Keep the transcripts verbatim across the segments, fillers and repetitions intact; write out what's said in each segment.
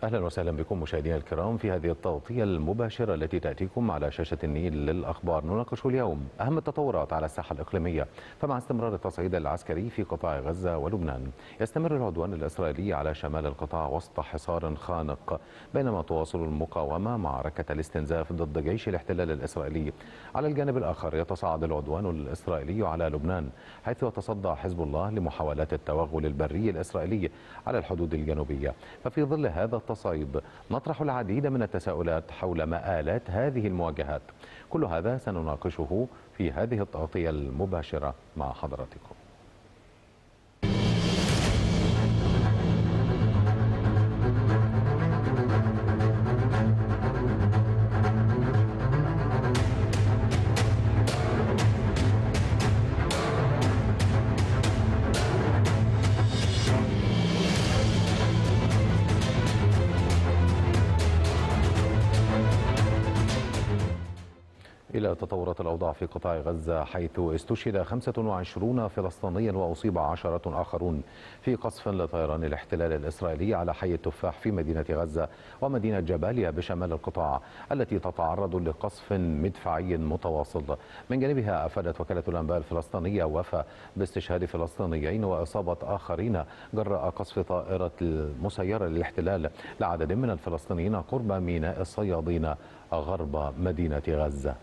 أهلا وسهلا بكم مشاهدينا الكرام في هذه التغطية المباشرة التي تأتيكم على شاشة النيل للأخبار. نناقش اليوم أهم التطورات على الساحة الإقليمية. فمع استمرار التصعيد العسكري في قطاع غزة ولبنان، يستمر العدوان الإسرائيلي على شمال القطاع وسط حصار خانق، بينما تواصل المقاومة معركة الاستنزاف ضد جيش الاحتلال الإسرائيلي. على الجانب الآخر يتصاعد العدوان الإسرائيلي على لبنان، حيث يتصدى حزب الله لمحاولات التوغل البري الإسرائيلي على الحدود الجنوبية. ففي ظل هذا التصعيد نطرح العديد من التساؤلات حول مآلات هذه المواجهات. كل هذا سنناقشه في هذه التغطية المباشرة مع حضراتكم. إلى تطورات الأوضاع في قطاع غزة، حيث استشهد خمسة وعشرين فلسطينيا وأصيب عشرة آخرون في قصف لطيران الاحتلال الإسرائيلي على حي التفاح في مدينة غزة ومدينة جباليا بشمال القطاع، التي تتعرض لقصف مدفعي متواصل. من جانبها أفادت وكالة الأنباء الفلسطينية وفا باستشهاد فلسطينيين وإصابة آخرين جراء قصف طائرة مسيرة للاحتلال لعدد من الفلسطينيين قرب ميناء الصيادين غرب مدينة غزة.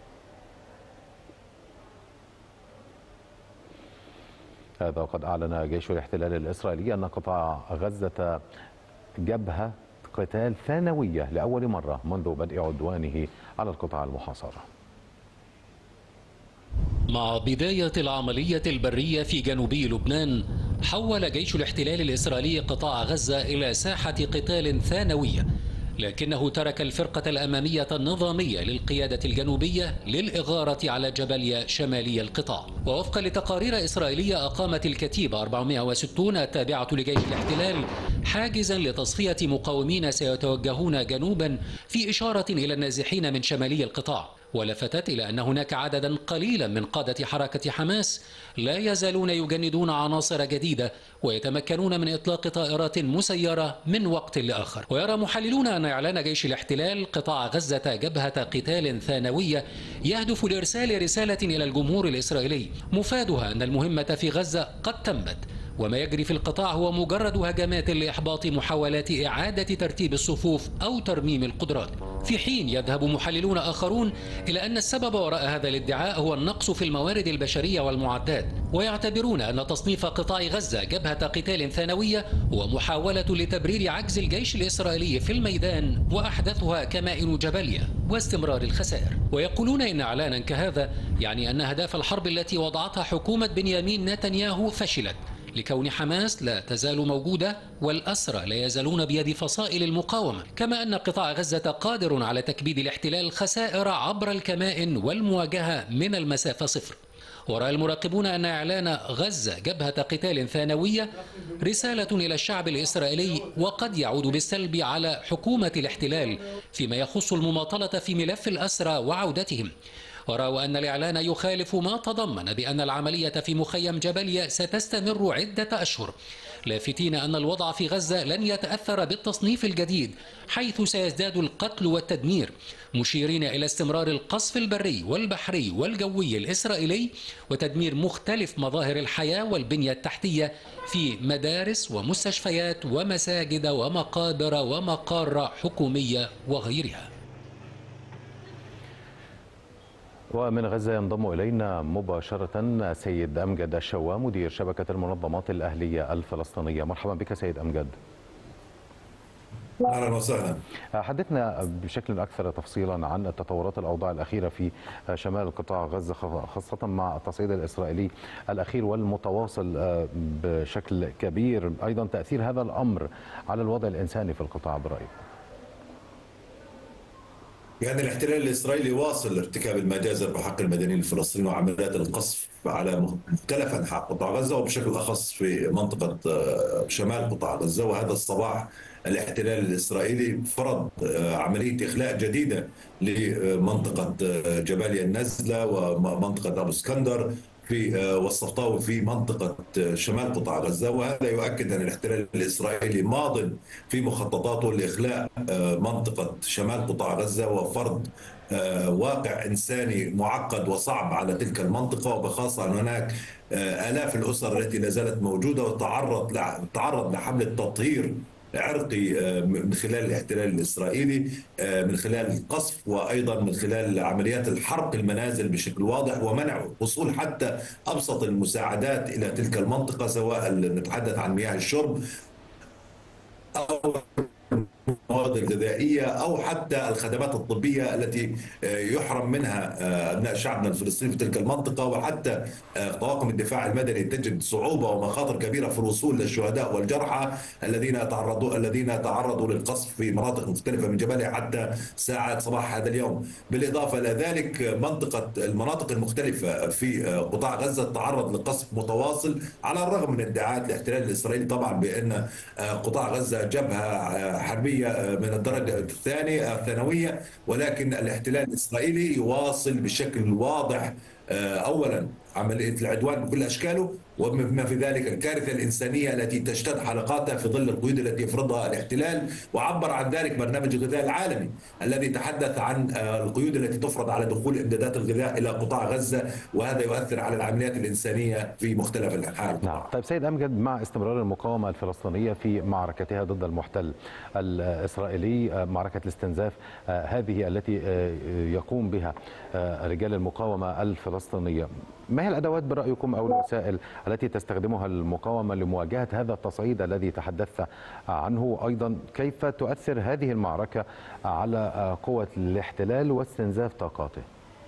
هذا وقد أعلن جيش الاحتلال الإسرائيلي أن قطاع غزة جبهة قتال ثانوية لأول مرة منذ بدء عدوانه على القطاع المحاصر. مع بداية العملية البرية في جنوبي لبنان، حول جيش الاحتلال الإسرائيلي قطاع غزة إلى ساحة قتال ثانوية، لكنه ترك الفرقة الأمامية النظامية للقيادة الجنوبية للإغارة على جباليا شمالي القطاع. ووفقا لتقارير إسرائيلية، أقامت الكتيبة أربعمائة وستين التابعة لجيش الاحتلال حاجزا لتصفية مقاومين سيتوجهون جنوبا، في إشارة إلى النازحين من شمالي القطاع. ولفتت إلى أن هناك عددا قليلا من قادة حركة حماس لا يزالون يجندون عناصر جديدة ويتمكنون من إطلاق طائرات مسيرة من وقت لآخر. ويرى محللون أن إعلان جيش الاحتلال قطاع غزة جبهة قتال ثانوية يهدف لإرسال رسالة إلى الجمهور الإسرائيلي مفادها أن المهمة في غزة قد تمت، وما يجري في القطاع هو مجرد هجمات لإحباط محاولات إعادة ترتيب الصفوف أو ترميم القدرات. في حين يذهب محللون آخرون إلى أن السبب وراء هذا الادعاء هو النقص في الموارد البشرية والمعدات، ويعتبرون أن تصنيف قطاع غزة جبهة قتال ثانوية هو محاولة لتبرير عجز الجيش الإسرائيلي في الميدان وأحدثها كمائن جباليا واستمرار الخسائر. ويقولون إن إعلانا كهذا يعني أن أهداف الحرب التي وضعتها حكومة بنيامين نتنياهو فشلت، لكون حماس لا تزال موجودة والأسرى لا يزالون بيد فصائل المقاومة، كما أن قطاع غزة قادر على تكبيد الاحتلال خسائر عبر الكمائن والمواجهة من المسافة صفر. ورأى المراقبون أن إعلان غزة جبهة قتال ثانوية رسالة إلى الشعب الإسرائيلي، وقد يعود بالسلب على حكومة الاحتلال فيما يخص المماطلة في ملف الأسرى وعودتهم. ورأوا أن الإعلان يخالف ما تضمن بأن العملية في مخيم جباليا ستستمر عدة أشهر، لافتين أن الوضع في غزة لن يتأثر بالتصنيف الجديد حيث سيزداد القتل والتدمير، مشيرين إلى استمرار القصف البري والبحري والجوي الإسرائيلي وتدمير مختلف مظاهر الحياة والبنية التحتية في مدارس ومستشفيات ومساجد ومقابر ومقار حكومية وغيرها. ومن غزة ينضم إلينا مباشرة سيد أمجد الشوا، مدير شبكة المنظمات الأهلية الفلسطينية. مرحبا بك سيد أمجد. أهلا وسهلا. حدثنا بشكل أكثر تفصيلا عن التطورات الأوضاع الأخيرة في شمال قطاع غزة، خاصة مع التصعيد الإسرائيلي الأخير والمتواصل بشكل كبير، أيضا تأثير هذا الأمر على الوضع الإنساني في القطاع برأيك. يعني الاحتلال الإسرائيلي واصل ارتكاب المجازر بحق المدنيين الفلسطينيين وعمليات القصف على مختلف أنحاء قطاع غزة، وبشكل أخص في منطقة شمال قطاع غزة. وهذا الصباح الاحتلال الإسرائيلي فرض عملية إخلاء جديدة لمنطقة جباليا النزلة ومنطقة أبو اسكندر في والصفطاوي في منطقة شمال قطاع غزة، وهذا يؤكد أن الاحتلال الإسرائيلي ماض في مخططاته لإخلاء منطقة شمال قطاع غزة وفرض واقع إنساني معقد وصعب على تلك المنطقة، وبخاصة أن هناك آلاف الأسر التي لا زالت موجودة وتعرض تعرض لحملة تطهير عرقي من خلال الاحتلال الإسرائيلي، من خلال القصف وأيضا من خلال عمليات الحرق المنازل بشكل واضح ومنع وصول حتى أبسط المساعدات إلى تلك المنطقة، سواء نتحدث عن مياه الشرب أو المواد الغذائية أو حتى الخدمات الطبية التي يحرم منها أبناء شعبنا الفلسطيني في تلك المنطقة، وحتى طواقم الدفاع المدني تجد صعوبة ومخاطر كبيرة في الوصول للشهداء والجرحى الذين تعرضوا الذين تعرضوا للقصف في مناطق مختلفة من جباليا حتى ساعات صباح هذا اليوم. بالإضافة إلى ذلك منطقة المناطق المختلفة في قطاع غزة تعرض لقصف متواصل على الرغم من ادعاءات الاحتلال الإسرائيلي طبعا بأن قطاع غزة جبهة حربية من الدرجة الثانية الثانوية، ولكن الاحتلال الإسرائيلي يواصل بشكل واضح أولا عملية العدوان بكل أشكاله، وبما في ذلك الكارثة الإنسانية التي تشتد حلقاتها في ظل القيود التي يفرضها الاحتلال. وعبر عن ذلك برنامج الغذاء العالمي الذي تحدث عن القيود التي تفرض على دخول إمدادات الغذاء إلى قطاع غزة، وهذا يؤثر على العمليات الإنسانية في مختلف الأنحاء. نعم. طيب سيد أمجد، مع استمرار المقاومة الفلسطينية في معركتها ضد المحتل الإسرائيلي، معركة الاستنزاف هذه التي يقوم بها رجال المقاومة الفلسطينية، ما هي الأدوات برأيكم أو الوسائل التي تستخدمها المقاومة لمواجهة هذا التصعيد الذي تحدثت عنه؟ أيضا كيف تؤثر هذه المعركة على قوة الاحتلال واستنزاف طاقاته؟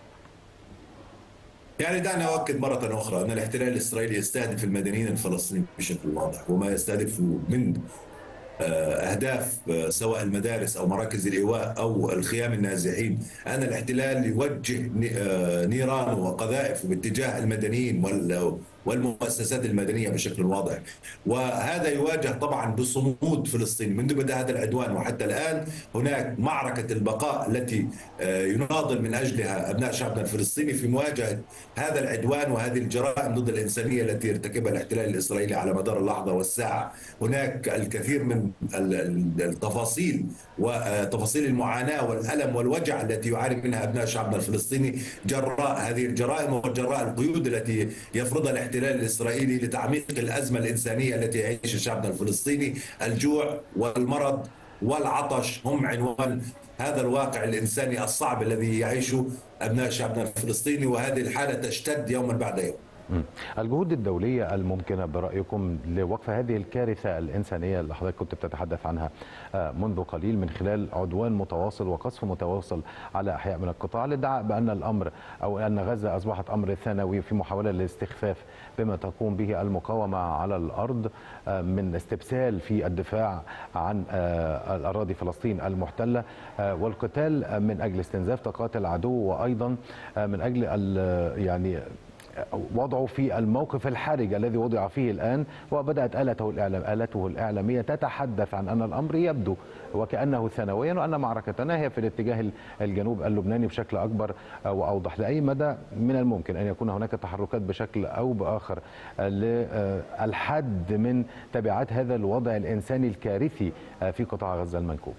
يعني دعنا أؤكد مرة أخرى أن الاحتلال الإسرائيلي يستهدف المدنيين الفلسطينيين بشكل واضح، وما يستهدف من أهداف سواء المدارس أو مراكز الإيواء أو الخيام النازحين، أن الاحتلال يوجه نيران وقذائف باتجاه المدنيين والمؤسسات المدنية بشكل واضح، وهذا يواجه طبعا بصمود فلسطين منذ بدأ هذا العدوان وحتى الآن. هناك معركة البقاء التي يناضل من أجلها أبناء شعبنا الفلسطيني في مواجهة هذا العدوان وهذه الجرائم ضد الإنسانية التي يرتكبها الاحتلال الإسرائيلي على مدار اللحظة والساعة. هناك الكثير من التفاصيل وتفاصيل المعاناة والألم والوجع التي يعاني منها أبناء شعبنا الفلسطيني جراء هذه الجرائم وجراء القيود التي يفرضها الاحتلال الإسرائيلي لتعميق الأزمة الإنسانية التي يعيشها شعبنا الفلسطيني. الجوع والمرض والعطش هم عنوان هذا الواقع الإنساني الصعب الذي يعيشه أبناء شعبنا الفلسطيني، وهذه الحالة تشتد يوما بعد يوم. الجهود الدولية الممكنة برأيكم لوقف هذه الكارثة الإنسانية اللي حضرتك كنت بتتحدث عنها منذ قليل من خلال عدوان متواصل وقصف متواصل على أحياء من القطاع، الادعاء بأن الأمر أو أن غزة أصبحت أمر ثانوي في محاولة للاستخفاف بما تقوم به المقاومة على الأرض من استبسال في الدفاع عن الأراضي فلسطين المحتلة والقتال من أجل استنزاف طاقات العدو، وأيضا من أجل يعني وضعه في الموقف الحرج الذي وضع فيه الآن. وبدأت آلته الإعلام آلته الإعلامية تتحدث عن أن الأمر يبدو وكأنه ثانويا، وأن معركتنا هي في الاتجاه الجنوب اللبناني بشكل أكبر وأوضح. لأي مدى من الممكن أن يكون هناك تحركات بشكل أو بآخر للحد من تبعات هذا الوضع الإنساني الكارثي في قطاع غزة المنكوب؟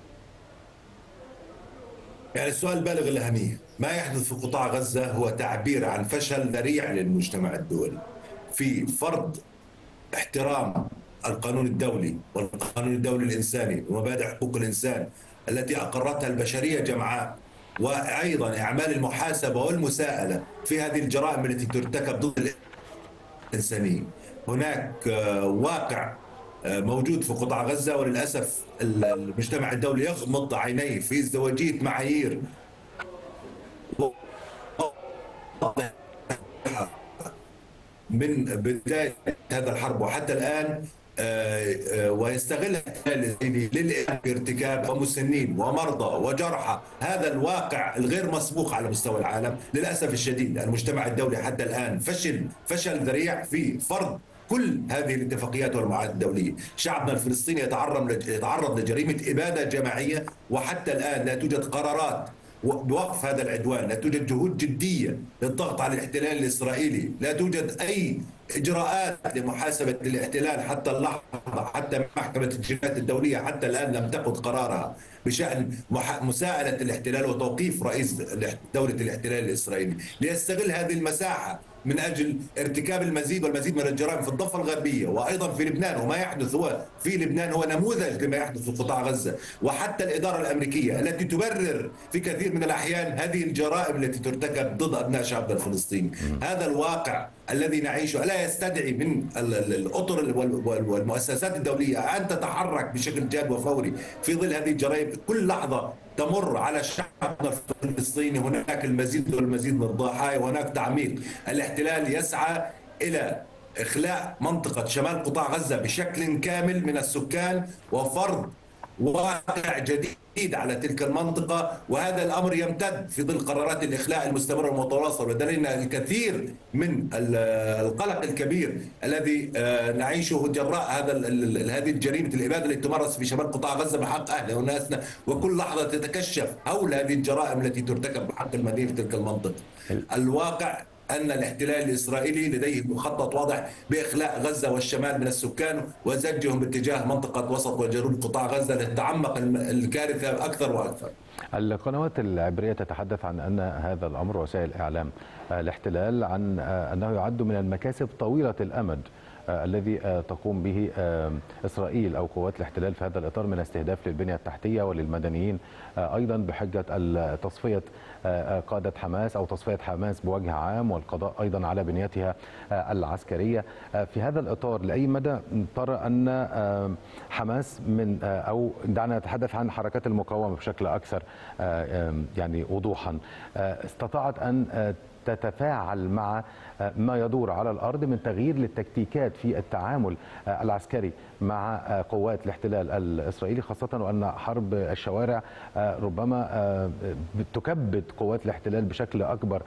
يعني السؤال بالغ الأهمية. ما يحدث في قطاع غزة هو تعبير عن فشل ذريع للمجتمع الدولي في فرض احترام القانون الدولي والقانون الدولي الإنساني ومبادئ حقوق الإنسان التي أقرتها البشرية جمعاء، وأيضا إعمال المحاسبة والمساءلة في هذه الجرائم التي ترتكب ضد الإنسانية. هناك واقع موجود في قطاع غزة، وللأسف المجتمع الدولي يغمض عينيه في ازدواجية معايير من بداية هذا الحرب وحتى الآن، ويستغل الاحتلال للارتكاب ومسنين ومرضى وجرحى. هذا الواقع الغير مسبوق على مستوى العالم. للأسف الشديد المجتمع الدولي حتى الآن فشل فشل ذريع في فرض كل هذه الاتفاقيات والمعاهدات الدولية. شعبنا الفلسطيني يتعرض يتعرض لجريمة إبادة جماعية، وحتى الآن لا توجد قرارات بوقف هذا العدوان، لا توجد جهود جدية للضغط على الاحتلال الإسرائيلي، لا توجد أي إجراءات لمحاسبة الاحتلال حتى اللحظة، حتى محكمة الجنايات الدولية حتى الآن لم تأخذ قرارها بشأن مساءلة الاحتلال وتوقيف رئيس دولة الاحتلال الإسرائيلي ليستغل هذه المساحة من أجل ارتكاب المزيد والمزيد من الجرائم في الضفة الغربية وأيضا في لبنان. وما يحدث هو في لبنان هو نموذج لما يحدث في قطاع غزة، وحتى الإدارة الأمريكية التي تبرر في كثير من الأحيان هذه الجرائم التي ترتكب ضد أبناء شعبنا الفلسطيني. هذا الواقع الذي نعيشه لا يستدعي من الأطر والمؤسسات الدولية أن تتحرك بشكل جاد وفوري في ظل هذه الجرائم. كل لحظة تمر على شعبنا الفلسطيني هناك المزيد والمزيد من الضحايا وهناك تعميق. الاحتلال يسعى إلى إخلاء منطقة شمال قطاع غزة بشكل كامل من السكان وفرض واقع جديد على تلك المنطقة، وهذا الأمر يمتد في ظل قرارات الإخلاء المستمرة والمتواصلة، بدليل الكثير من القلق الكبير الذي نعيشه جراء هذا هذه الجريمة الإبادة التي تمارس في شمال قطاع غزة بحق أهلنا وناسنا، وكل لحظة تتكشف حول هذه الجرائم التي ترتكب بحق المدنيين في تلك المنطقة. الواقع أن الاحتلال الإسرائيلي لديه مخطط واضح بإخلاء غزة والشمال من السكان وزجهم باتجاه منطقة وسط وجنوب قطاع غزة لتتعمق الكارثة أكثر وأكثر. القنوات العبرية تتحدث عن أن هذا الأمر، وسائل الإعلام، الاحتلال عن أنه يعد من المكاسب طويلة الأمد الذي تقوم به إسرائيل أو قوات الاحتلال في هذا الإطار من استهداف للبنية التحتية وللمدنيين، أيضا بحجة تصفية قادة حماس أو تصفية حماس بوجه عام والقضاء أيضا على بنيتها العسكرية. في هذا الإطار لأي مدى ترى أن حماس من أو دعنا نتحدث عن حركات المقاومة بشكل أكثر يعني وضوحا استطاعت أن تتفاعل مع ما يدور على الأرض من تغيير للتكتيكات في التعامل العسكري مع قوات الاحتلال الإسرائيلي، خاصة وأن حرب الشوارع ربما تكبد قوات الاحتلال بشكل أكبر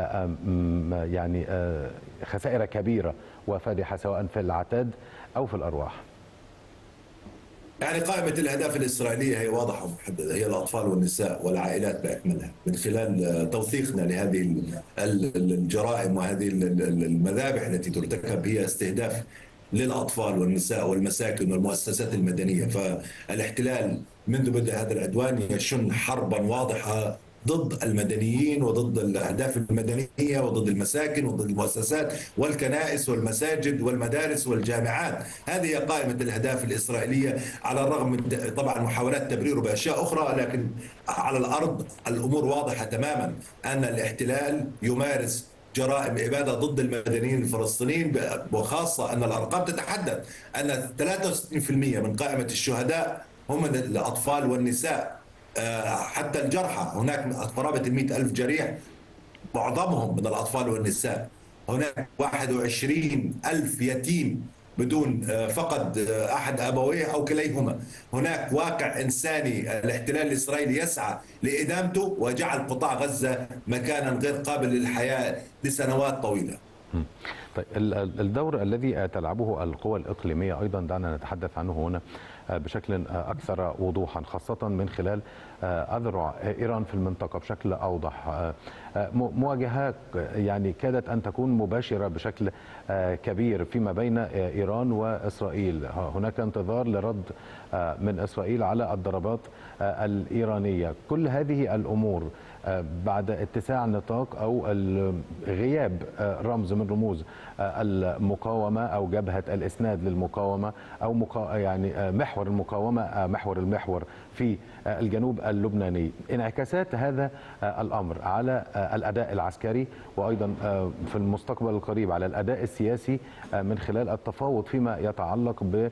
يعني خسائر كبيرة وفادحة سواء في العتاد أو في الأرواح؟ يعني قائمة الأهداف الإسرائيلية هي واضحة ومحددة، هي الأطفال والنساء والعائلات بأكملها، من خلال توثيقنا لهذه الجرائم وهذه المذابح التي ترتكب هي استهداف للأطفال والنساء والمساكن والمؤسسات المدنية. فالاحتلال منذ بدء هذا العدوان يشن حربا واضحة ضد المدنيين وضد الأهداف المدنية وضد المساكن وضد المؤسسات والكنائس والمساجد والمدارس والجامعات. هذه قائمة الأهداف الإسرائيلية، على الرغم من طبعا محاولات تبريره بأشياء أخرى، لكن على الأرض الأمور واضحة تماما أن الاحتلال يمارس جرائم إبادة ضد المدنيين الفلسطينيين، وخاصة أن الأرقام تتحدث أن ثلاثة وستين بالمئة من قائمة الشهداء هم الأطفال والنساء، حتى الجرحى هناك قرابة المئة ألف جريح معظمهم من الأطفال والنساء. هناك واحد وعشرين ألف يتيم بدون فقد أحد أبويه أو كليهما. هناك واقع إنساني الاحتلال الإسرائيلي يسعى لإدامته وجعل قطاع غزة مكانا غير قابل للحياة لسنوات طويلة. طيب الدور الذي تلعبه القوى الإقليمية أيضا دعنا نتحدث عنه هنا بشكل أكثر وضوحا، خاصة من خلال أذرع إيران في المنطقة بشكل أوضح. مواجهات يعني كادت أن تكون مباشرة بشكل كبير فيما بين إيران وإسرائيل. هناك انتظار لرد من إسرائيل على الضربات الإيرانية. كل هذه الأمور بعد اتساع النطاق أو غياب رمز من رموز المقاومة أو جبهة الإسناد للمقاومة أو مقا... يعني محور المقاومة محور المحور في الجنوب اللبناني، انعكاسات هذا الأمر على الأداء العسكري وأيضا في المستقبل القريب على الأداء السياسي من خلال التفاوض فيما يتعلق ب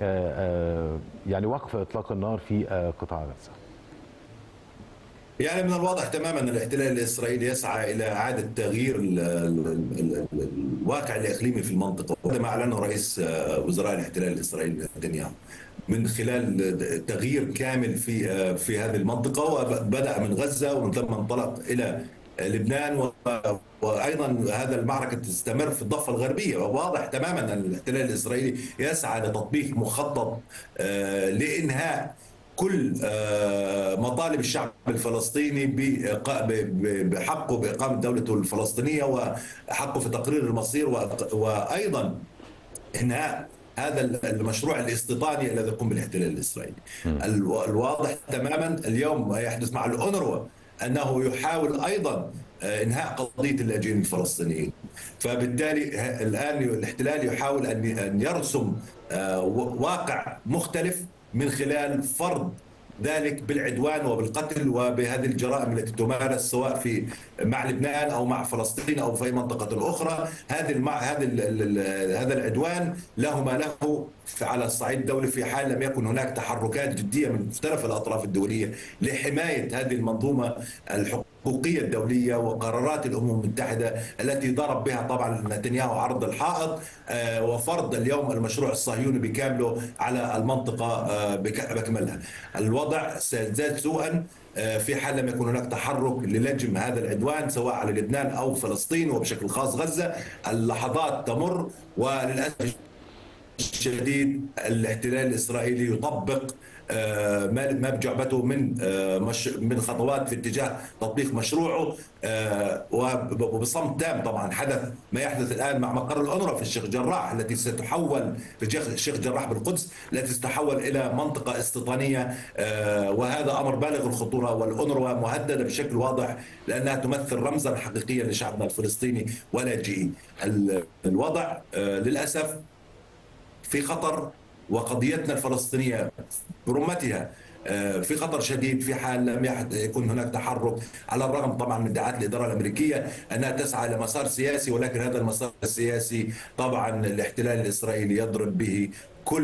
يعني وقف إطلاق النار في قطاع غزة. يعني من الواضح تماما أن الاحتلال الإسرائيلي يسعى إلى إعادة تغيير الواقع الإقليمي في المنطقة، وهذا ما أعلنه رئيس وزراء الاحتلال الإسرائيلي نتنياهو من خلال تغيير كامل في في هذه المنطقة، وبدأ من غزة ومن ثم انطلق إلى لبنان، وأيضا هذا المعركة تستمر في الضفة الغربية. وواضح تماما أن الاحتلال الإسرائيلي يسعى لتطبيق مخطط لإنهاء كل مطالب الشعب الفلسطيني بحقه بإقامة دولته الفلسطينية وحقه في تقرير المصير، وأيضا إنهاء هذا المشروع الاستيطاني الذي يقوم بالاحتلال الإسرائيلي. الواضح تماما اليوم ما يحدث مع الأونروا أنه يحاول أيضا إنهاء قضية اللاجئين الفلسطينيين، فبالتالي الآن الاحتلال يحاول أن يرسم واقع مختلف من خلال فرض ذلك بالعدوان وبالقتل وبهذه الجرائم التي تمارس سواء في مع لبنان او مع فلسطين او في اي منطقه اخرى. هذه المع... هذا هذا العدوان له ما له على الصعيد الدولي في حال لم يكن هناك تحركات جديه من مختلف الاطراف الدوليه لحمايه هذه المنظومه الحقوقيه الدوليه وقرارات الامم المتحده التي ضرب بها طبعا نتنياهو عرض الحائط، وفرض اليوم المشروع الصهيوني بكامله على المنطقه بكملها. الوضع سيزداد سوءا في حال لم يكن هناك تحرك للجم هذا العدوان سواء على لبنان او فلسطين وبشكل خاص غزه. اللحظات تمر وللاسف الشديد الاحتلال الاسرائيلي يطبق ما بجعبته من من خطوات في اتجاه تطبيق مشروعه، وبصمت تام. طبعا حدث ما يحدث الان مع مقر الأونروا في الشيخ جراح التي ستحول في الشيخ جراح بالقدس التي ستتحول الى منطقه استيطانيه، وهذا امر بالغ الخطوره، والأونروا مهدده بشكل واضح لانها تمثل رمزا حقيقيا لشعبنا الفلسطيني ولاجئيه. الوضع للاسف في خطر، وقضيتنا الفلسطينية برمتها في خطر شديد في حال لم يكن هناك تحرك، على الرغم طبعا من ادعاءات الإدارة الأمريكية أنها تسعى إلى مسار سياسي، ولكن هذا المسار السياسي طبعا الاحتلال الإسرائيلي يضرب به كل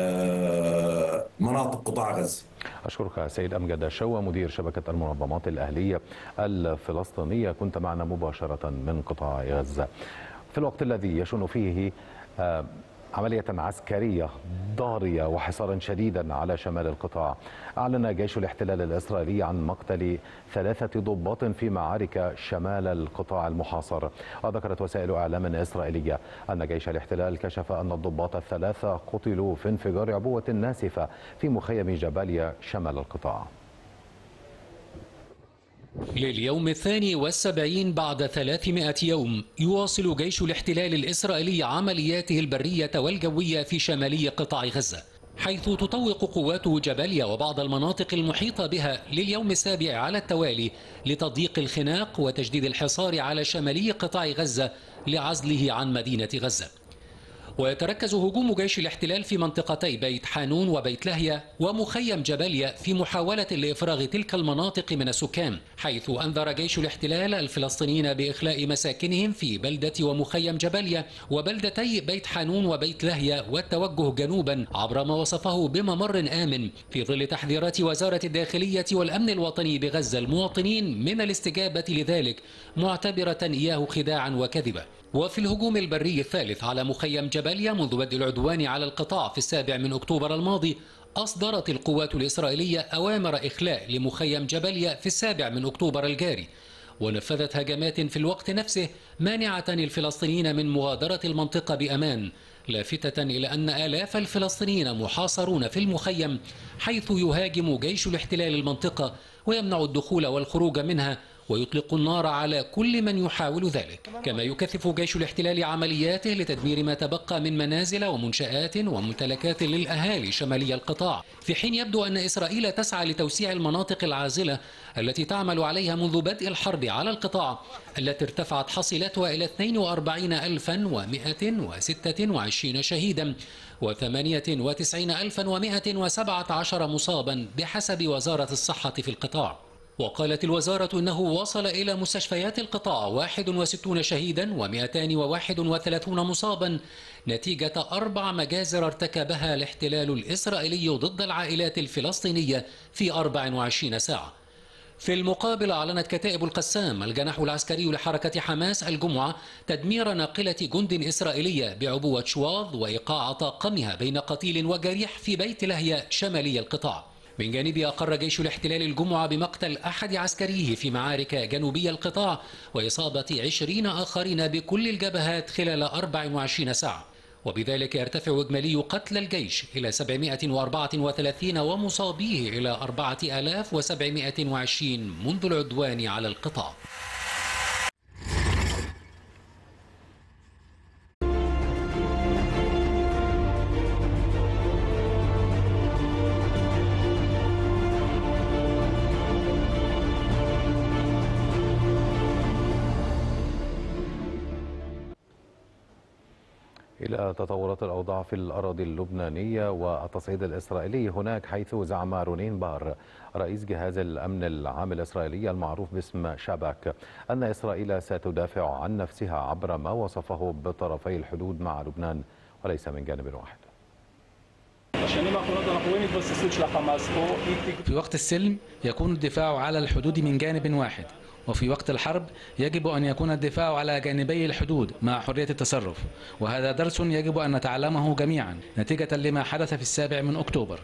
مناطق قطاع غزة. أشكرك سيد أمجد شوى مدير شبكة المنظمات الأهلية الفلسطينية، كنت معنا مباشرة من قطاع غزة في الوقت الذي يشن فيه عملية عسكرية ضارية وحصارا شديدا على شمال القطاع. أعلن جيش الاحتلال الإسرائيلي عن مقتل ثلاثة ضباط في معارك شمال القطاع المحاصر. وذكرت وسائل إعلام إسرائيلية أن جيش الاحتلال كشف أن الضباط الثلاثة قتلوا في انفجار عبوة ناسفة في مخيم جباليا شمال القطاع. لليوم الثاني والسبعين بعد ثلاثمائة يوم يواصل جيش الاحتلال الإسرائيلي عملياته البرية والجوية في شمالي قطاع غزة، حيث تطوق قواته جباليا وبعض المناطق المحيطة بها لليوم السابع على التوالي لتضييق الخناق وتجديد الحصار على شمالي قطاع غزة لعزله عن مدينة غزة. ويتركز هجوم جيش الاحتلال في منطقتي بيت حانون وبيت لاهيا ومخيم جباليا في محاولة لإفراغ تلك المناطق من السكان، حيث أنذر جيش الاحتلال الفلسطينيين بإخلاء مساكنهم في بلدة ومخيم جباليا وبلدتي بيت حانون وبيت لاهيا والتوجه جنوبا عبر ما وصفه بممر آمن، في ظل تحذيرات وزارة الداخلية والأمن الوطني بغزة المواطنين من الاستجابة لذلك، معتبرة إياه خداعا وكذبة. وفي الهجوم البري الثالث على مخيم جباليا منذ بدء العدوان على القطاع في السابع من أكتوبر الماضي، أصدرت القوات الإسرائيلية أوامر إخلاء لمخيم جباليا في السابع من أكتوبر الجاري، ونفذت هجمات في الوقت نفسه مانعة الفلسطينيين من مغادرة المنطقة بأمان، لافتة إلى أن آلاف الفلسطينيين محاصرون في المخيم، حيث يهاجم جيش الاحتلال المنطقة ويمنع الدخول والخروج منها ويطلق النار على كل من يحاول ذلك. كما يكثف جيش الاحتلال عملياته لتدمير ما تبقى من منازل ومنشآت وممتلكات للأهالي شمالي القطاع، في حين يبدو أن إسرائيل تسعى لتوسيع المناطق العازلة التي تعمل عليها منذ بدء الحرب على القطاع، التي ارتفعت حصيلتها إلى اثنين وأربعين ألفا ومئة وستة وعشرين شهيدا وثمانية وتسعين ألفا ومئة وسبعة عشر مصابا بحسب وزارة الصحة في القطاع. وقالت الوزارة أنه وصل إلى مستشفيات القطاع واحد وستون شهيدا ومئتان وواحد وثلاثين مصابا نتيجة أربع مجازر ارتكبها الاحتلال الإسرائيلي ضد العائلات الفلسطينية في أربع وعشرين ساعة. في المقابل أعلنت كتائب القسام الجناح العسكري لحركة حماس الجمعة تدمير ناقلة جند إسرائيلية بعبوة شواظ وإيقاع طاقمها بين قتيل وجريح في بيت لاهيا شمالي القطاع. من جانبه أقر جيش الاحتلال الجمعة بمقتل أحد عسكريه في معارك جنوبي القطاع وإصابة عشرين آخرين بكل الجبهات خلال أربع وعشرين ساعة. وبذلك يرتفع إجمالي قتلى الجيش إلى سبعمائة وأربعة وثلاثين ومصابيه إلى أربعة آلاف وسبعمائة وعشرين منذ العدوان على القطاع. إلى تطورات الأوضاع في الأراضي اللبنانية والتصعيد الإسرائيلي هناك، حيث زعم رونين بار رئيس جهاز الأمن العام الإسرائيلي المعروف باسم شاباك أن إسرائيل ستدافع عن نفسها عبر ما وصفه بطرفي الحدود مع لبنان وليس من جانب واحد. في وقت السلم يكون الدفاع على الحدود من جانب واحد، وفي وقت الحرب يجب أن يكون الدفاع على جانبي الحدود مع حرية التصرف، وهذا درس يجب أن نتعلمه جميعا نتيجة لما حدث في السابع من أكتوبر.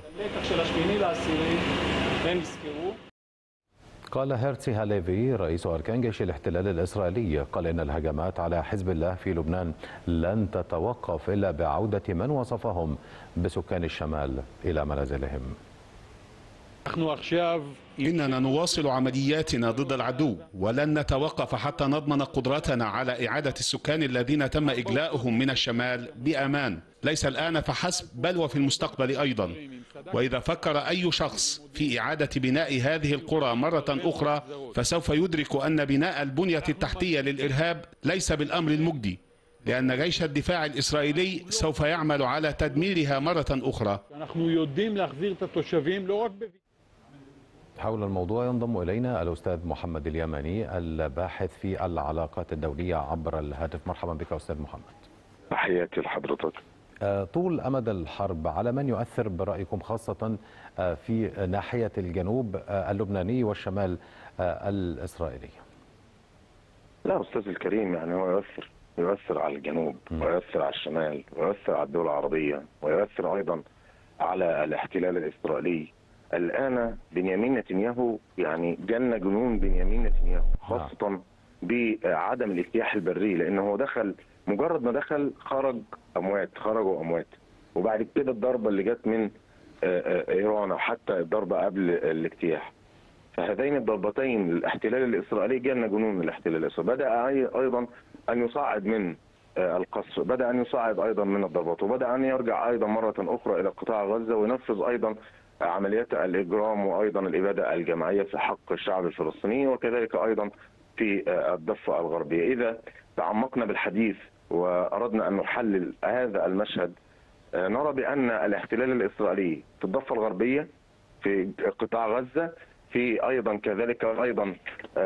قال هيرتسي هاليفي رئيس أركان جيش الاحتلال الإسرائيلي، قال إن الهجمات على حزب الله في لبنان لن تتوقف إلا بعودة من وصفهم بسكان الشمال إلى منازلهم. إننا نواصل عملياتنا ضد العدو ولن نتوقف حتى نضمن قدرتنا على إعادة السكان الذين تم إجلاؤهم من الشمال بأمان، ليس الآن فحسب بل وفي المستقبل أيضا. وإذا فكر أي شخص في إعادة بناء هذه القرى مرة أخرى فسوف يدرك أن بناء البنية التحتية للإرهاب ليس بالأمر المجدي، لأن جيش الدفاع الإسرائيلي سوف يعمل على تدميرها مرة أخرى. حول الموضوع ينضم إلينا الأستاذ محمد اليماني الباحث في العلاقات الدولية عبر الهاتف. مرحبا بك أستاذ محمد. تحياتي لحضرتك. طول أمد الحرب على من يؤثر برأيكم، خاصة في ناحية الجنوب اللبناني والشمال الإسرائيلي؟ لا أستاذ الكريم، يعني هو يؤثر يؤثر على الجنوب ويؤثر على الشمال ويؤثر على الدول العربية ويؤثر أيضا على الاحتلال الإسرائيلي. الآن بنيامين نتنياهو يعني جن جنون بنيامين نتنياهو، خاصة بعدم الاجتياح البري، لأنه دخل مجرد ما دخل خرج أموات خرجوا أموات وبعد كده الضربة اللي جت من إيران أو حتى الضربة قبل الاجتياح، فهذين الضربتين الاحتلال الإسرائيلي جن جنون الاحتلال الإسرائيلي. بدأ أيضا أن يصعد من القصف، بدأ أن يصعد أيضا من الضربات، وبدأ أن يرجع أيضا مرة أخرى إلى قطاع غزة وينفذ أيضا عمليات الإجرام وأيضا الإبادة الجماعية في حق الشعب الفلسطيني، وكذلك أيضا في الضفة الغربية. إذا تعمقنا بالحديث وأردنا أن نحلل هذا المشهد نرى بأن الاحتلال الإسرائيلي في الضفة الغربية، في قطاع غزة، في أيضا كذلك أيضا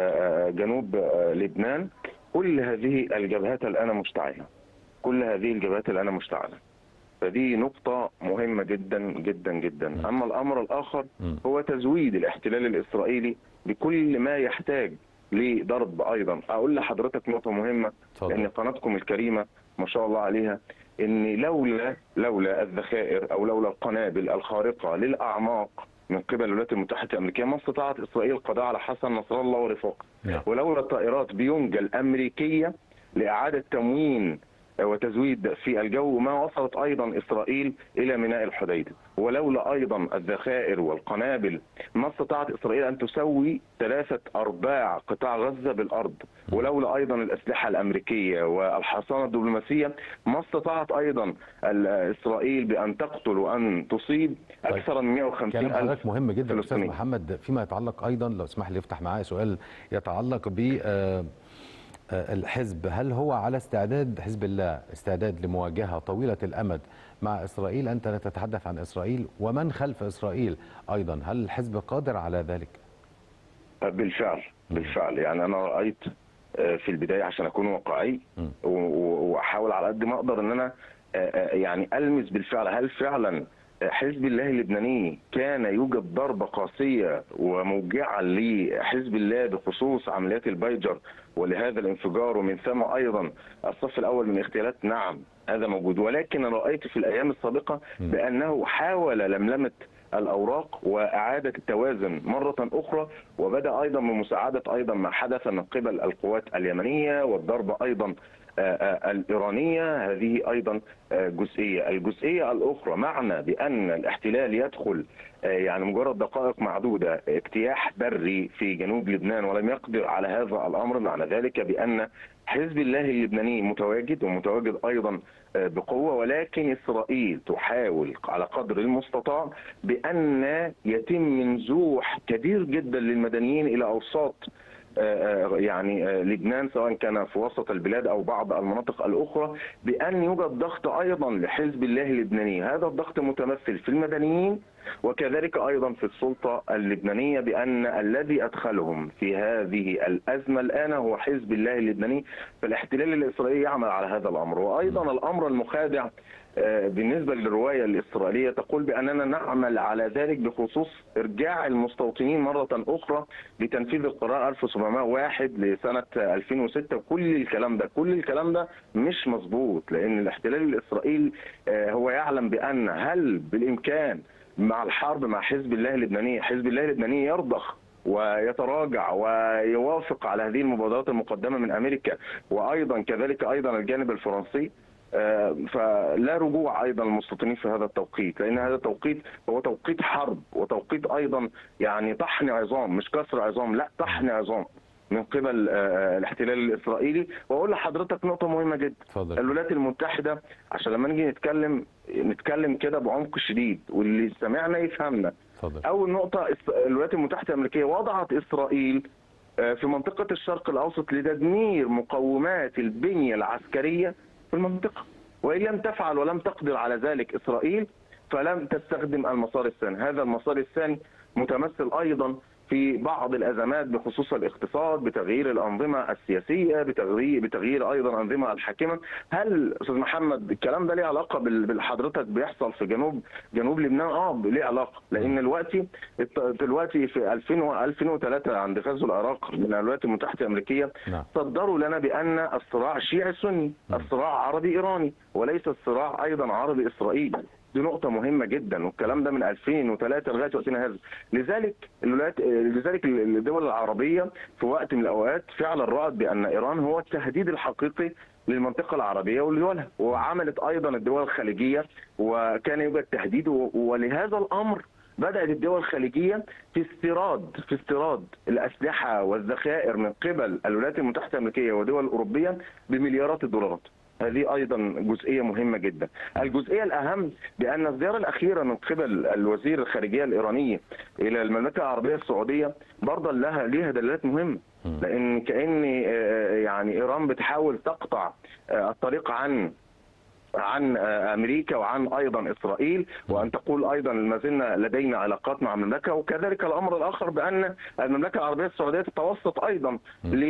جنوب لبنان، كل هذه الجبهات الآن مشتعلة كل هذه الجبهات الآن مشتعلة فدي نقطة مهمة جدا جدا جدا. أما الأمر الآخر هو تزويد الاحتلال الإسرائيلي بكل ما يحتاج لضرب. أيضا أقول لحضرتك نقطة مهمة، لأن قناتكم الكريمة ما شاء الله عليها، إن لولا لولا الذخائر أو لولا القنابل الخارقة للأعماق من قبل الولايات المتحدة الأمريكية ما استطاعت إسرائيل القضاء على حسن نصر الله ورفاقه، ولولا الطائرات بيونجا الأمريكية لإعادة تموين وتزويد في الجو ما وصلت أيضا إسرائيل إلى ميناء الحديدة، ولولا أيضا الذخائر والقنابل ما استطاعت إسرائيل أن تسوي ثلاثة أرباع قطاع غزة بالأرض، ولولا أيضا الأسلحة الأمريكية والحصانة الدبلوماسية ما استطاعت أيضا إسرائيل بأن تقتل وأن تصيب أكثر من مئة وخمسين ألف. كلام حضرتك مهم جدا أستاذ محمد، فيما يتعلق أيضا لو اسمح لي يفتح معايا سؤال يتعلق ب الحزب، هل هو على استعداد حزب الله استعداد لمواجهة طويلة الأمد مع إسرائيل؟ أنت لا تتحدث عن إسرائيل ومن خلف إسرائيل أيضا، هل الحزب قادر على ذلك؟ بالفعل بالفعل يعني أنا رأيت في البداية عشان أكون واقعي وأحاول على قد ما أقدر أن أنا يعني ألمس بالفعل هل فعلا حزب الله اللبناني كان يوجد ضربة قاسية وموجعة لحزب الله بخصوص عمليات البيجر ولهذا الانفجار، ومن ثم أيضا الصف الأول من اغتيالات. نعم هذا موجود، ولكن رأيت في الأيام السابقة بأنه حاول لملمة الأوراق وإعادة التوازن مرة أخرى، وبدأ أيضا بمساعدة أيضا ما حدث من قبل القوات اليمنية والضرب أيضا الإيرانية. هذه أيضا جزئية. الجزئية الأخرى معنى بأن الاحتلال يدخل يعني مجرد دقائق معدودة اجتياح بري في جنوب لبنان ولم يقدر على هذا الأمر، معنى ذلك بأن حزب الله اللبناني متواجد ومتواجد أيضا بقوة، ولكن إسرائيل تحاول على قدر المستطاع بأن يتم نزوح كبير جدا للمدنيين إلى أوساط يعني لبنان، سواء كان في وسط البلاد أو بعض المناطق الأخرى، بأن يوجد ضغط أيضا لحزب الله اللبناني. هذا الضغط متمثل في المدنيين وكذلك أيضا في السلطة اللبنانية، بأن الذي أدخلهم في هذه الأزمة الآن هو حزب الله اللبناني. فالاحتلال الإسرائيلي يعمل على هذا الأمر. وأيضا الأمر المخادع بالنسبة للرواية الإسرائيلية تقول بأننا نعمل على ذلك بخصوص إرجاع المستوطنين مرة أخرى لتنفيذ القرار ألف وسبعمائة وواحد لسنة ألفين وستة. كل الكلام ده كل الكلام ده مش مظبوط، لأن الاحتلال الإسرائيلي هو يعلم بأن هل بالإمكان مع الحرب مع حزب الله اللبناني حزب الله اللبناني يرضخ ويتراجع ويوافق على هذه المبادرات المقدمة من أمريكا وأيضا كذلك أيضا الجانب الفرنسي؟ فلا رجوع ايضا المستوطنين في هذا التوقيت، لان هذا التوقيت هو توقيت حرب وتوقيت ايضا يعني طحن عظام، مش كسر عظام، لا طحن عظام من قبل الاحتلال الاسرائيلي. واقول لحضرتك نقطه مهمه جدا. فضل. الولايات المتحده عشان لما نيجي نتكلم نتكلم كده بعمق شديد واللي سمعنا يفهمنا. فضل. اول نقطه، الولايات المتحده الامريكيه وضعت اسرائيل في منطقه الشرق الاوسط لتدمير مقومات البنيه العسكريه في المنطقة، وإن لم تفعل ولم تقدر على ذلك إسرائيل فلم تستخدم المسار الثاني. هذا المسار الثاني متمثل أيضا في بعض الأزمات بخصوص الاقتصاد، بتغيير الأنظمة السياسية، بتغيير بتغيير أيضا الأنظمة الحاكمة. هل أستاذ محمد الكلام ده ليه علاقة بالحضرتك بيحصل في جنوب جنوب لبنان؟ اه ليه علاقة، لأن دلوقتي دلوقتي في ألفين وثلاثة عند غزو العراق من الولايات المتحدة الأمريكية صدروا لنا بأن الصراع شيعي سني، الصراع عربي إيراني، وليس الصراع أيضا عربي إسرائيلي. دي نقطة مهمة جدا، والكلام ده من ألفين وثلاثة لغاية وقتنا هذا. لذلك الولايات لذلك الدول العربية في وقت من الأوقات فعلا رأت بأن إيران هو التهديد الحقيقي للمنطقة العربية ولدولها، وعملت أيضا الدول الخليجية وكان يوجد تهديد. ولهذا الأمر بدأت الدول الخليجية في استيراد في استيراد الأسلحة والذخائر من قبل الولايات المتحدة الأمريكية والدول الأوروبية بمليارات الدولارات. هذه أيضا جزئية مهمة جدا. الجزئية الأهم بأن الزيارة الأخيرة من قبل الوزير الخارجية الإيراني إلى المملكة العربية السعودية برضه لها ليها دلالات مهمة، لأن كأن يعني إيران بتحاول تقطع الطريق عن عن امريكا وعن ايضا اسرائيل، وان تقول ايضا ما زلنا لدينا علاقات مع المملكه. وكذلك الامر الاخر بان المملكه العربيه السعوديه تتوسط ايضا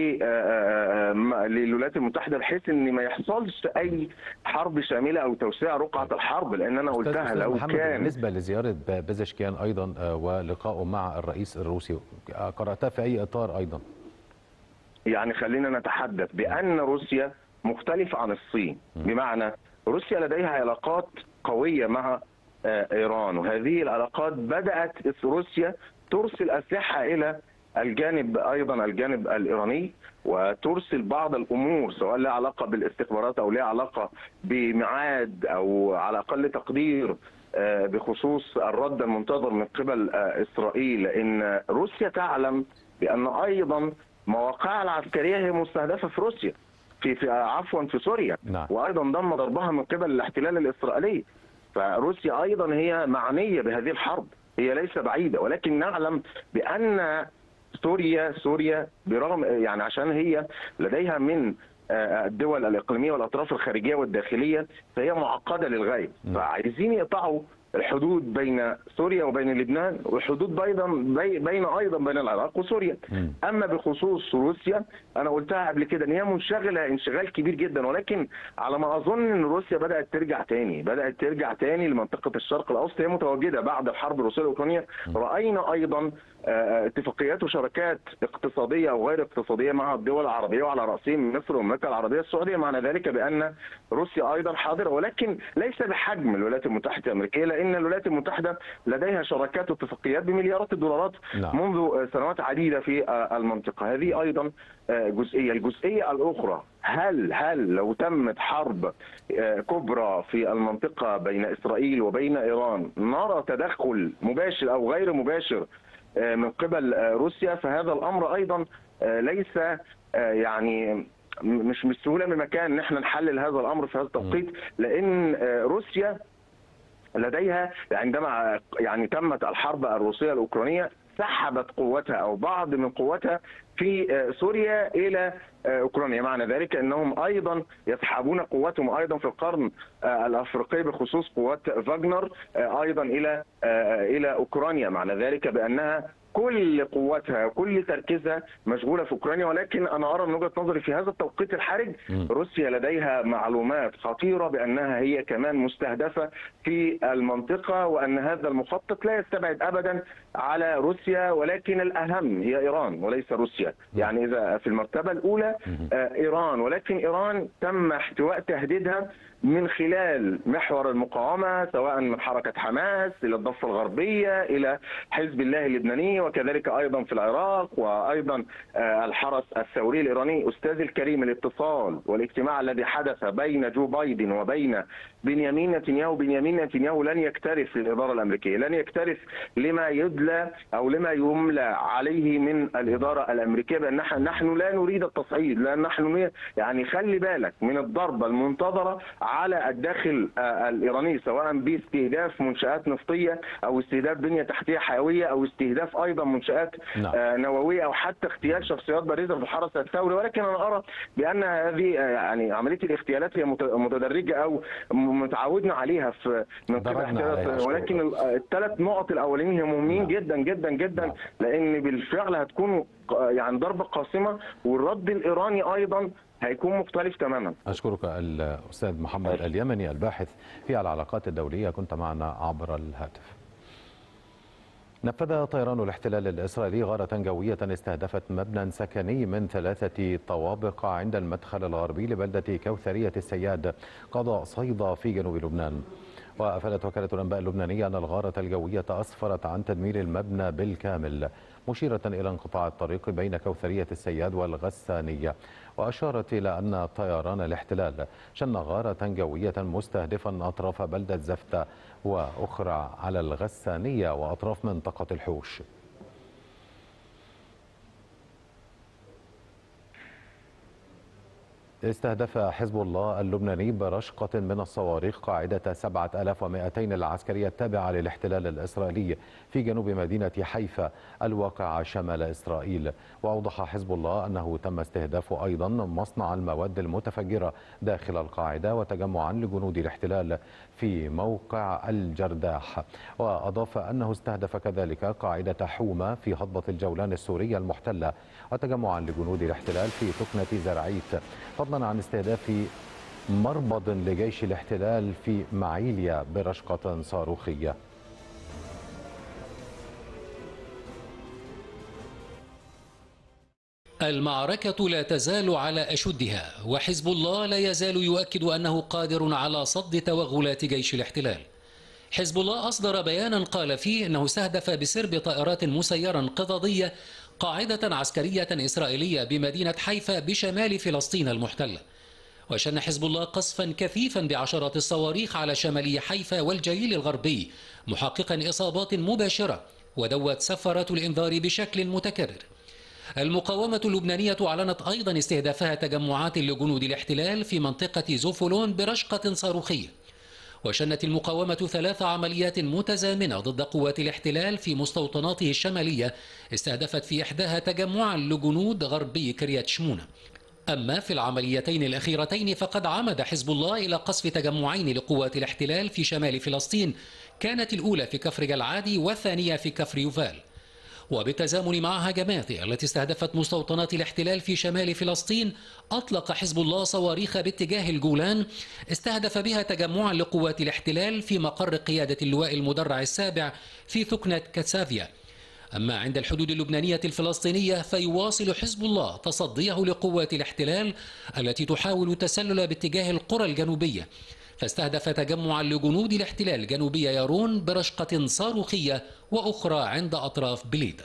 للولايات المتحده بحيث ان ما يحصلش اي حرب شامله او توسيع رقعه الحرب. لان انا قلتها لو كان بالنسبه لزياره بيزشكيان ايضا ولقائه مع الرئيس الروسي قراتها في اي اطار ايضا؟ يعني خلينا نتحدث بان روسيا مختلفه عن الصين، بمعنى روسيا لديها علاقات قوية مع إيران، وهذه العلاقات بدأت روسيا ترسل أسلحة إلى الجانب أيضا الجانب الإيراني، وترسل بعض الأمور سواء لها علاقة بالاستخبارات أو لها علاقة بميعاد أو على أقل تقدير بخصوص الرد المنتظر من قبل إسرائيل. لأن روسيا تعلم بأن أيضا مواقعها العسكرية هي مستهدفة في روسيا في, في عفوا في سوريا. نعم. وايضا ضم ضربها من قبل الاحتلال الاسرائيلي. فروسيا ايضا هي معنيه بهذه الحرب، هي ليس بعيده، ولكن نعلم بان سوريا سوريا برغم يعني عشان هي لديها من الدول الاقليميه والاطراف الخارجيه والداخليه فهي معقده للغايه. نعم. فعايزين يقطعوا الحدود بين سوريا وبين لبنان، والحدود ايضا بين ايضا بين العراق وسوريا. م. اما بخصوص روسيا انا قلتها قبل كده ان هي منشغله انشغال كبير جدا، ولكن على ما اظن ان روسيا بدات ترجع تاني بدات ترجع تاني لمنطقه الشرق الاوسط. هي متواجده بعد الحرب الروسيه الاوكرانيه. راينا ايضا اتفاقيات وشراكات اقتصاديه او غير اقتصاديه مع الدول العربيه وعلى راسهم مصر والمملكه العربيه السعوديه. معنى ذلك بان روسيا ايضا حاضره، ولكن ليس بحجم الولايات المتحده الامريكيه، إلى أن الولايات المتحدة لديها شراكات واتفاقيات بمليارات الدولارات نعم. منذ سنوات عديدة في المنطقة. هذه أيضا جزئية. الجزئية الأخرى، هل هل لو تمت حرب كبرى في المنطقة بين إسرائيل وبين إيران نرى تدخل مباشر أو غير مباشر من قبل روسيا؟ فهذا الأمر أيضا ليس يعني مش بالسهولة من مكان ان احنا نحلل هذا الأمر في هذا التوقيت، لأن روسيا لديها عندما يعني تمت الحرب الروسية الأوكرانية سحبت قوتها أو بعض من قوتها في سوريا إلى أوكرانيا. معنى ذلك أنهم أيضا يسحبون قوتهم أيضا في القرن الأفريقي بخصوص قوات فاغنر أيضا إلى إلى أوكرانيا. معنى ذلك بأنها كل قوتها وكل تركيزها مشغولة في أوكرانيا. ولكن أنا أرى من وجهة نظري في هذا التوقيت الحرج روسيا لديها معلومات خطيرة بأنها هي كمان مستهدفة في المنطقة، وأن هذا المخطط لا يستبعد أبدا على روسيا، ولكن الأهم هي إيران وليس روسيا. يعني إذا في المرتبة الأولى إيران، ولكن إيران تم احتواء تهديدها من خلال محور المقاومة، سواء من حركة حماس إلى الضفة الغربية إلى حزب الله اللبناني، وكذلك أيضا في العراق، وأيضا الحرس الثوري الإيراني. أستاذ الكريم، الاتصال والاجتماع الذي حدث بين جو بايدن وبين بنيامين نتنياهو، بنيامين نتنياهو لن يكترث للإدارة الأمريكية، لن يكترث لما يدلى أو لما يملى عليه من الإدارة الأمريكية بأن نحن لا نريد التصعيد، لأن نحن يعني خلي بالك من الضربة المنتظرة على الداخل الإيراني، سواء باستهداف منشآت نفطية أو استهداف بنية تحتية حيوية أو استهداف أيضا منشآت نعم. نووية، أو حتى اغتيال شخصيات بارزة في الحرس الثوري. ولكن أنا أرى بأن هذه يعني عملية الاغتيالات هي متدرجة أو متعودنا عليها في من قبل احتيالات، ولكن الثلاث نقط الأولين هم مهمين نعم. جدا جدا جدا نعم. لأن بالفعل هتكون يعني ضربة قاسمة، والرد الإيراني أيضا هيكون مختلف تماما. أشكرك الأستاذ محمد اليمني الباحث في العلاقات الدولية، كنت معنا عبر الهاتف. نفذ طيران الاحتلال الإسرائيلي غارة جوية استهدفت مبنى سكني من ثلاثة طوابق عند المدخل الغربي لبلدة كوثرية السياد قضاء صيدا في جنوب لبنان. وأفادت وكالة الأنباء اللبنانية أن الغارة الجوية أسفرت عن تدمير المبنى بالكامل، مشيرة إلى انقطاع الطريق بين كوثرية السياد والغسانية. وأشارت إلى أن طيران الاحتلال شن غارة جوية مستهدفا أطراف بلدة زفتة وأخرى على الغسانية وأطراف منطقة الحوش. استهدف حزب الله اللبناني برشقة من الصواريخ قاعدة سبعة آلاف ومئتين العسكرية التابعة للاحتلال الإسرائيلي في جنوب مدينة حيفا الواقعة شمال إسرائيل. وأوضح حزب الله أنه تم استهداف أيضا مصنع المواد المتفجرة داخل القاعدة وتجمعا لجنود الاحتلال في موقع الجرداح. وأضاف أنه استهدف كذلك قاعدة حومة في هضبة الجولان السورية المحتلة وتجمعا لجنود الاحتلال في تكنة زرعيت، فضلا عن استهداف مربض لجيش الاحتلال في معيليا برشقة صاروخية. المعركة لا تزال على أشدها، وحزب الله لا يزال يؤكد أنه قادر على صد توغلات جيش الاحتلال. حزب الله أصدر بيانا قال فيه أنه استهدف بسرب طائرات مسيرة انقضاضية قاعدة عسكرية إسرائيلية بمدينة حيفا بشمال فلسطين المحتلة. وشن حزب الله قصفا كثيفا بعشرات الصواريخ على شمالي حيفا والجليل الغربي، محققا إصابات مباشرة ودوت سفرات الإنذار بشكل متكرر. المقاومة اللبنانية أعلنت أيضا استهدافها تجمعات لجنود الاحتلال في منطقة زوفولون برشقة صاروخية. وشنت المقاومة ثلاث عمليات متزامنة ضد قوات الاحتلال في مستوطناته الشمالية استهدفت في إحداها تجمعا لجنود غربي كريات شمونة. أما في العمليتين الأخيرتين فقد عمد حزب الله إلى قصف تجمعين لقوات الاحتلال في شمال فلسطين، كانت الأولى في كفر جلعادي والثانية في كفر يوفال. وبالتزامن مع هجماته التي استهدفت مستوطنات الاحتلال في شمال فلسطين، أطلق حزب الله صواريخ باتجاه الجولان استهدف بها تجمعا لقوات الاحتلال في مقر قيادة اللواء المدرع السابع في ثكنة كاتسافيا. أما عند الحدود اللبنانية الفلسطينية فيواصل حزب الله تصديه لقوات الاحتلال التي تحاول التسلل باتجاه القرى الجنوبية، فاستهدف تجمعا لجنود الاحتلال جنوبي يارون برشقة صاروخية وأخرى عند أطراف بليدة.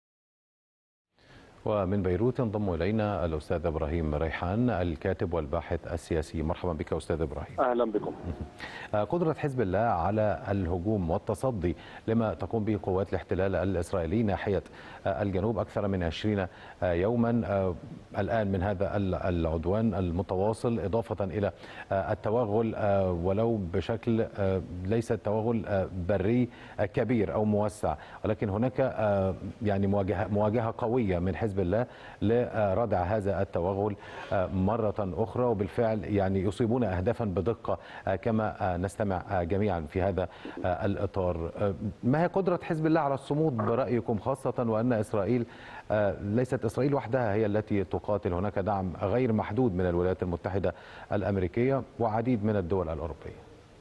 ومن بيروت ينضم إلينا الأستاذ إبراهيم ريحان الكاتب والباحث السياسي. مرحبا بك أستاذ إبراهيم. أهلا بكم. قدرة حزب الله على الهجوم والتصدي لما تقوم به قوات الاحتلال الإسرائيلي ناحية الجنوب أكثر من عشرين يوما الآن من هذا العدوان المتواصل، إضافة إلى التوغل ولو بشكل ليس توغل بري كبير أو موسع، ولكن هناك يعني مواجهة مواجهة قوية من حزب الله لردع هذا التوغل مرة أخرى، وبالفعل يعني يصيبون أهدافا بدقة كما نستمع جميعا في هذا الإطار. ما هي قدرة حزب الله على الصمود برأيكم، خاصة وأن إسرائيل ليست إسرائيل وحدها هي التي تقاتل، هناك دعم غير محدود من الولايات المتحدة الأمريكية وعديد من الدول الأوروبية؟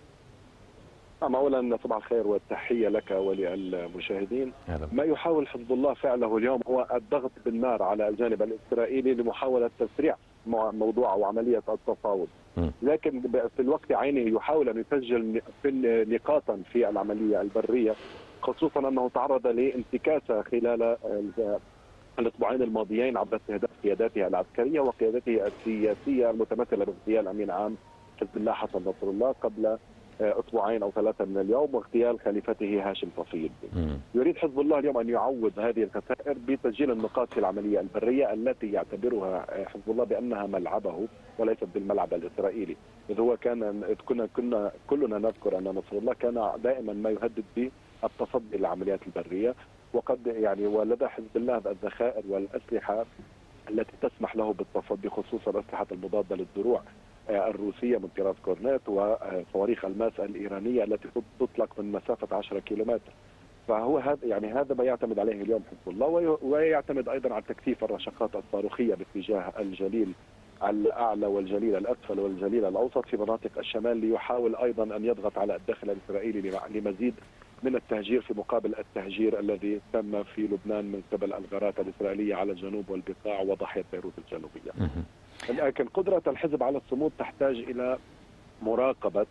أولا صباح الخير والتحية لك وللمشاهدين. ما يحاول حزب الله فعله اليوم هو الضغط بالنار على الجانب الإسرائيلي لمحاولة تسريع موضوع وعملية التفاوض، لكن في الوقت عينه يحاول أن يسجل نقاطا في العملية البرية، خصوصا أنه تعرض لانتكاسة خلال الأسبوعين الماضيين عبر استهداف قياداته العسكرية وقيادته السياسية المتمثلة باغتيال أمين عام حزب الله حسن نصر الله قبل أسبوعين أو ثلاثة من اليوم، واغتيال خليفته هاشم صفي الدين. يريد حزب الله اليوم أن يعوض هذه الخسائر بتسجيل النقاط في العملية البرية التي يعتبرها حزب الله بأنها ملعبه وليست بالملعب الإسرائيلي، إذ هو كان كنا كنا كلنا نذكر أن نصر الله كان دائما ما يهدد بالتصدي للعمليات البرية، وقد يعني ولدى حزب الله الذخائر والأسلحة التي تسمح له بالتصدي، خصوصا أسلحة المضادة للدروع الروسية من طراز كورنيت وصواريخ الماس الإيرانية التي تطلق من مسافة عشرة كيلومتر. فهو هذا يعني هذا ما يعتمد عليه اليوم حزب الله، ويعتمد أيضا على تكثيف الرشقات الصاروخية باتجاه الجليل الأعلى والجليل الأسفل والجليل الأوسط في مناطق الشمال، ليحاول أيضا أن يضغط على الداخل الإسرائيلي لمزيد من التهجير في مقابل التهجير الذي تم في لبنان من قبل الغارات الإسرائيلية على الجنوب والبقاع وضاحية بيروت الجنوبية. لكن قدرة الحزب على الصمود تحتاج إلى مراقبة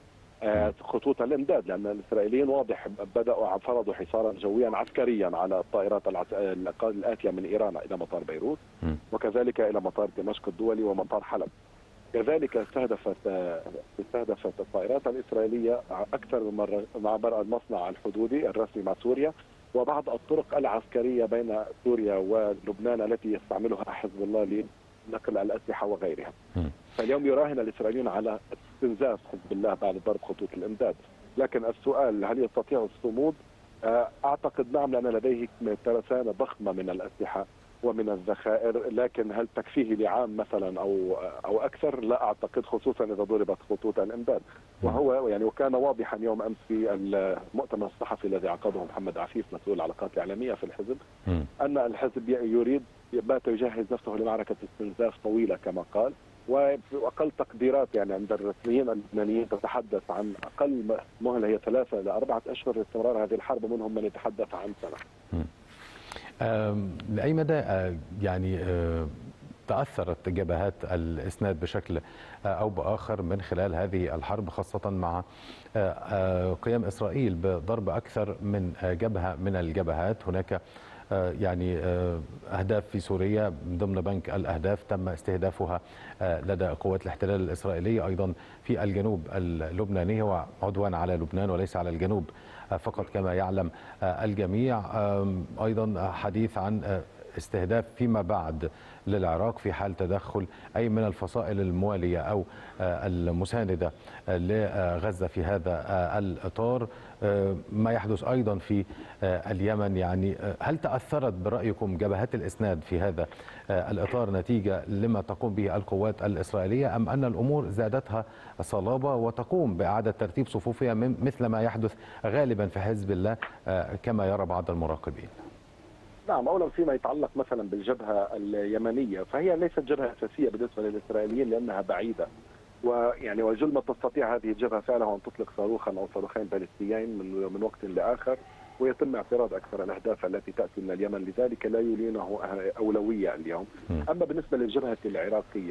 خطوط الإمداد، لأن الإسرائيليين واضح بدأوا فرضوا حصارا جويا عسكريا على الطائرات الآتية من إيران إلى مطار بيروت، وكذلك إلى مطار دمشق الدولي ومطار حلب. كذلك استهدفت استهدفت الطائرات الإسرائيلية أكثر من مرة معبر المصنع الحدودي الرسمي مع سوريا وبعض الطرق العسكرية بين سوريا ولبنان التي يستعملها حزب الله لنقل الأسلحة وغيرها. فاليوم يراهن الإسرائيليون على استنزاف حزب الله بعد ضرب خطوط الإمداد، لكن السؤال هل يستطيع الصمود؟ أعتقد نعم، لأن لديه ترسانة ضخمة من الأسلحة ومن الذخائر، لكن هل تكفيه لعام مثلا او او اكثر؟ لا اعتقد، خصوصا اذا ضربت خطوط الامداد. وهو يعني وكان واضحا يوم امس في المؤتمر الصحفي الذي عقده محمد عفيف مسؤول العلاقات الاعلاميه في الحزب ان الحزب يريد بات يجهز نفسه لمعركه استنزاف طويله كما قال، واقل تقديرات يعني عند الرسميين اللبنانيين تتحدث عن اقل مهله هي ثلاثه الى اربعه اشهر لاستمرار هذه الحرب، ومنهم من يتحدث عن سنه. لأي مدى يعني تأثرت جبهات الإسناد بشكل أو بآخر من خلال هذه الحرب، خاصة مع قيام إسرائيل بضرب أكثر من جبهة من الجبهات؟ هناك يعني أهداف في سوريا ضمن بنك الأهداف تم استهدافها لدى قوات الاحتلال الإسرائيلية، أيضا في الجنوب اللبناني هو عدوان على لبنان وليس على الجنوب فقط كما يعلم الجميع. أيضا حديث عن استهداف فيما بعد للعراق في حال تدخل أي من الفصائل الموالية أو المساندة لغزة في هذا الإطار. ما يحدث أيضا في اليمن، يعني هل تأثرت برأيكم جبهات الإسناد في هذا الإطار نتيجة لما تقوم به القوات الإسرائيلية، أم أن الأمور زادتها صلابة وتقوم بإعادة ترتيب صفوفها مثل ما يحدث غالبا في حزب الله كما يرى بعض المراقبين؟ نعم، اولا فيما يتعلق مثلا بالجبهه اليمنيه فهي ليست جبهه اساسيه بالنسبه للاسرائيليين لانها بعيده، ويعني وجل ما تستطيع هذه الجبهه فعله ان تطلق صاروخا او صاروخين باليستيين من من وقت لاخر، ويتم اعتراض اكثر الاهداف التي تاتي من اليمن، لذلك لا يلينه اولويه اليوم. اما بالنسبه للجبهه العراقيه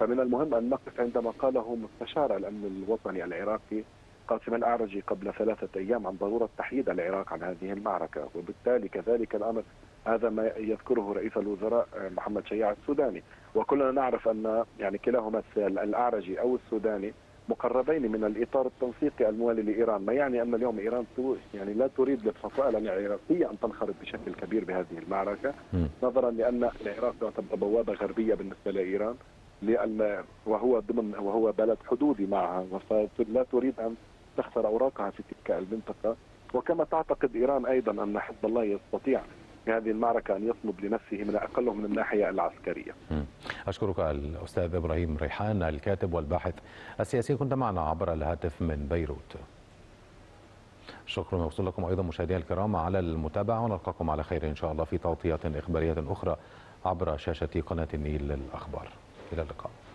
فمن المهم أن نقف عندما قاله مستشار الأمن الوطني العراقي قاسم الأعرجي قبل ثلاثة أيام عن ضرورة تحييد العراق عن هذه المعركة، وبالتالي كذلك الأمر هذا ما يذكره رئيس الوزراء محمد شياع السوداني، وكلنا نعرف أن يعني كلاهما الأعرجي أو السوداني مقربين من الإطار التنسيقي الموالي لإيران، ما يعني أن اليوم إيران يعني لا تريد للفصائل العراقية أن تنخرط بشكل كبير بهذه المعركة، نظرا لأن العراق تعتبر بوابة غربية بالنسبة لإيران، لأن وهو ضمن وهو بلد حدودي معها، فلا تريد أن تخسر أوراقها في تلك المنطقة. وكما تعتقد إيران أيضا أن حزب الله يستطيع في هذه المعركة أن يصمد لنفسه من أقله من الناحية العسكرية. أشكرك الأستاذ إبراهيم ريحان الكاتب والباحث السياسي، كنت معنا عبر الهاتف من بيروت. شكرا موصول لكم أيضا مشاهدينا الكرام على المتابعة، ونلقاكم على خير إن شاء الله في تغطية إخبارية أخرى عبر شاشة قناة النيل للأخبار. إلى اللقاء.